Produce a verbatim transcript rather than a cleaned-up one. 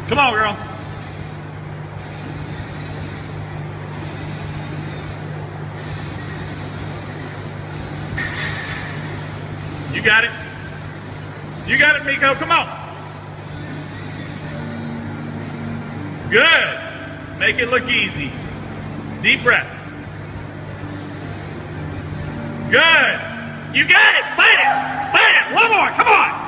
Come on, girl. You got it. You got it, Miko. Come on. Good. Make it look easy. Deep breath. Good. You got it. Fight it. Fight it. One more. Come on.